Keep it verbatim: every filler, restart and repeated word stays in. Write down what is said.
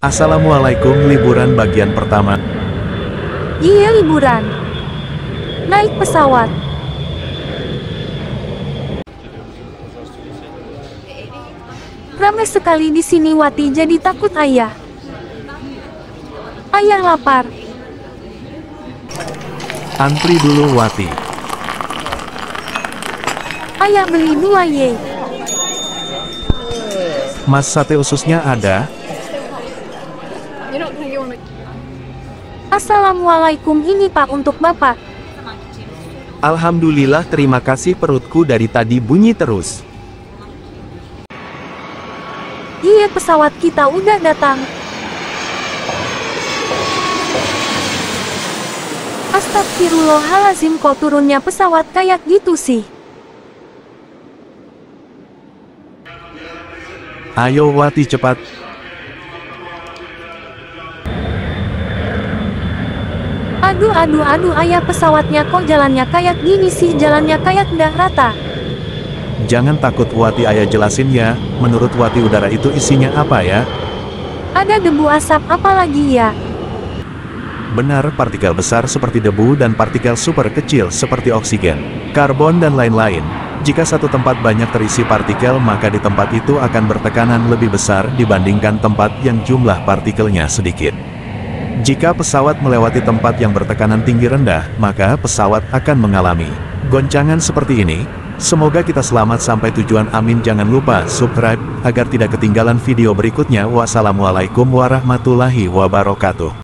Assalamualaikum. Liburan bagian pertama. Iya, liburan. Naik pesawat. Ramai sekali di sini, Wati, jadi takut ayah. Ayah lapar. Antri dulu, Wati. Ayah beli dua ye. Mas, sate ususnya ada? Assalamualaikum, ini Pak untuk Bapak. Alhamdulillah, terima kasih, perutku dari tadi bunyi terus. Iya, pesawat kita udah datang. Astagfirullahalazim, kok turunnya pesawat kayak gitu sih? Ayo Wati, cepat. Aduh aduh aduh ayah, pesawatnya kok jalannya kayak gini sih, jalannya kayak nggak rata. Jangan takut Wati, ayah jelasin ya. Menurut Wati, udara itu isinya apa ya? Ada debu, asap, apa lagi ya? Benar, partikel besar seperti debu dan partikel super kecil seperti oksigen, karbon dan lain-lain. Jika satu tempat banyak terisi partikel, maka di tempat itu akan bertekanan lebih besar dibandingkan tempat yang jumlah partikelnya sedikit. Jika pesawat melewati tempat yang bertekanan tinggi rendah, maka pesawat akan mengalami goncangan seperti ini. Semoga kita selamat sampai tujuan, amin. Jangan lupa subscribe agar tidak ketinggalan video berikutnya. Wassalamualaikum warahmatullahi wabarakatuh.